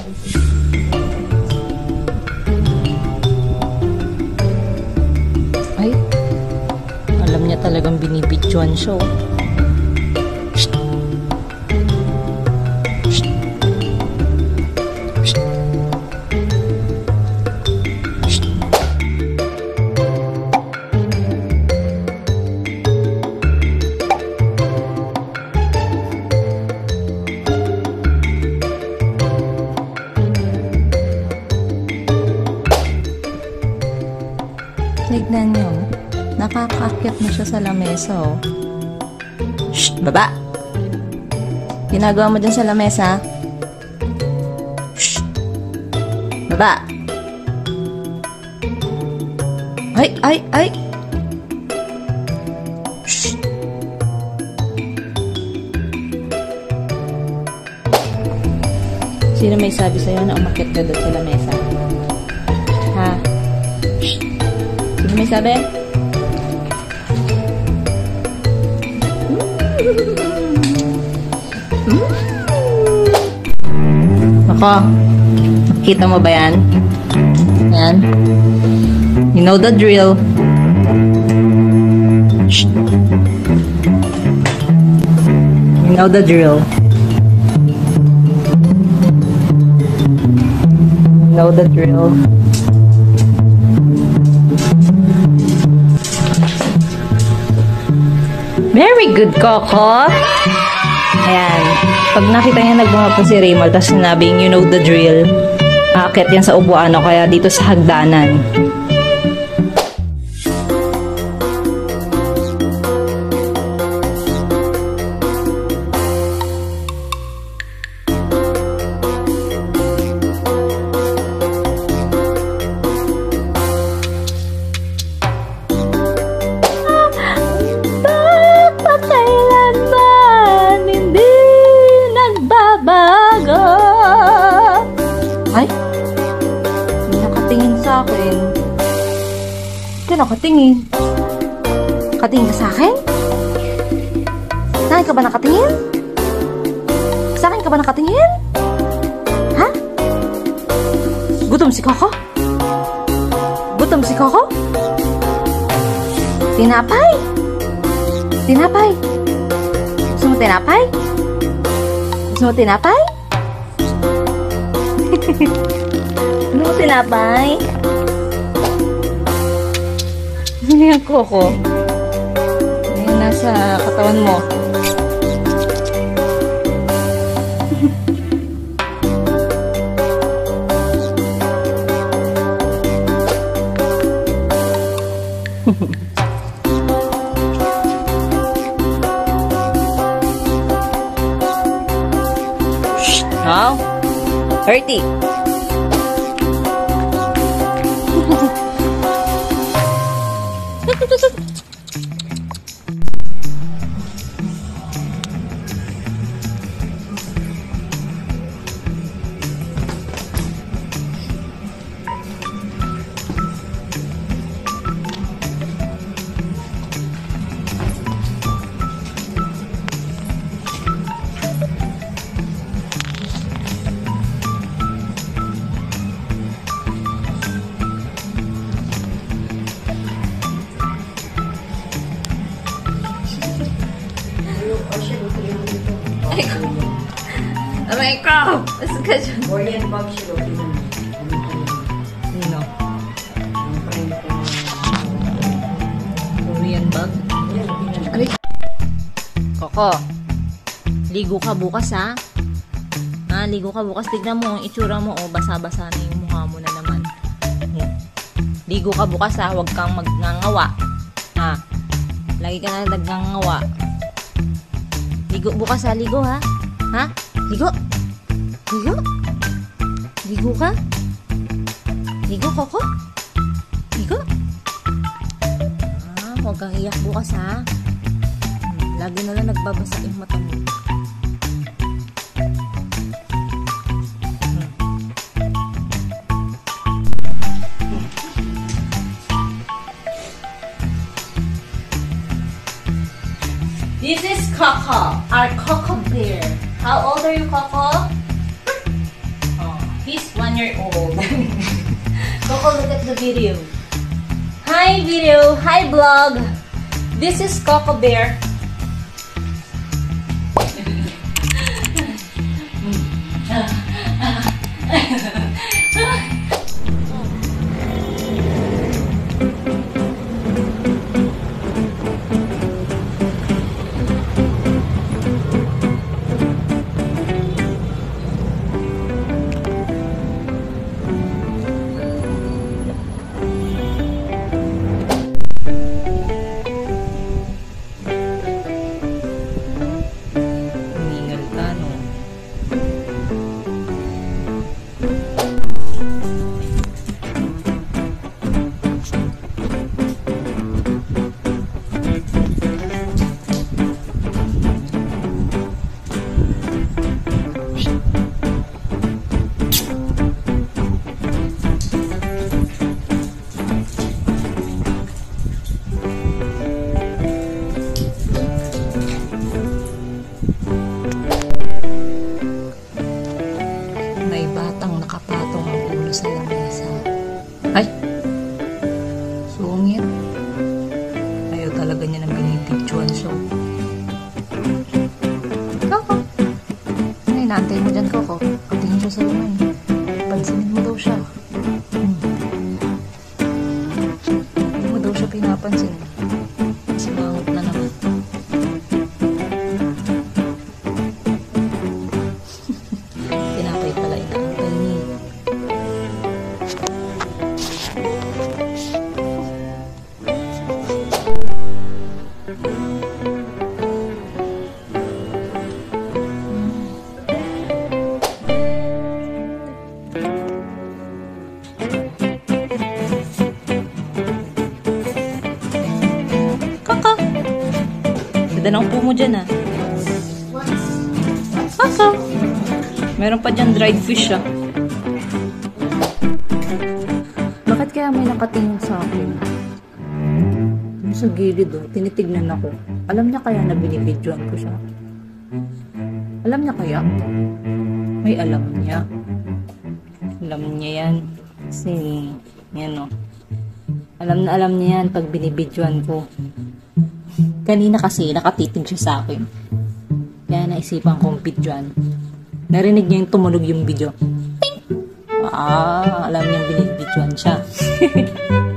Ay, alam niya talagang binibidyoan siya. Shh. Shh. Shh. Shh. Tignan niyo, nakakaakyat na siya sa lamesa, oh. Shh! Baba! Ginagawa mo dyan sa lamesa? Shh! Baba! Ay! Ay! Ay! Shh! Sino may sabi sa'yo na umakyat ka doon sa lamesa? Ha? Shh! Sino may sabi? Ako, nakita mo ba yan? Yan. You know the drill. Shh. You know the drill. You know the drill. Very good, Coco. Ayan. Pag nakita niya nagbungapon si Raymond, tapos sinabing, you know the drill, aakyat yan sa upuan o kaya dito sa hagdanan. Ay, hindi nakatingin sa akin. Hindi nakatingin. Nakatingin ka sa akin? Sa akin ka ba nakatingin? Sa akin ka ba nakatingin? Ha? Gutom si Coco? Gutom si Coco? Tinapay? Tinapay? Gusto mo tinapay? Gusto mo tinapay? Ano mo tinapay? Ano yung Coco? Ayan, nasa katawan mo. Now, 30. Aray ko! Basta ka dyan. Korean bag siya. Sino? Korean bag? Aray. Coco, ligo ka bukas, ha? Ha, ligo ka bukas. Tignan mo ang itsura mo. O, basa-basa na yung mukha mo na naman. Ligo ka bukas, ha? Huwag kang magngangawa. Ha? Lagi ka na nagngangawa. Ligo bukas, ha? Ligo, ha? Ha? Ligo? Ligo? Ligo ka? Ligo, Coco? Ligo? Ah, huwag kang iyak bukas, ha? Lagi na lang nagbabasa yung mata mo. This is Coco, our Coco bear. How old are you, Coco? Oh. 1-year-old. Coco, look at the video. Hi video, hi vlog. This is Coco Bear. May batang nakapatong ang ulo sa lamesa. Ay! Sungit. Ayaw talaga niya ng binipictuan siya. Coco! Ano inaantay mo dyan, Coco? Patingin siya sa lumay. Pansinin mo daw siya. Hindi mo daw siya pinapansin. Simangot na naman. Tinapay pala inaantay niya. Kaka! Ganda ng upo mo dyan, ah. Kaka! Meron pa dyan dried fish, ah. Bakit kaya may nakatingin sa akin? Yung sa gilid, oh. Tinitignan ako. Alam niya kaya na binibidyoan ko siya? Alam niya kaya? May alam niya. Alam niya yan. Kasi, yan, oh. Alam niya yan pag binibidyoan ko. Kanina kasi nakatitig siya sa akin. Kaya naisipan kong bidyoan. Narinig niya yung tumunog yung video. Ting! Alam niyang binibidyoan siya.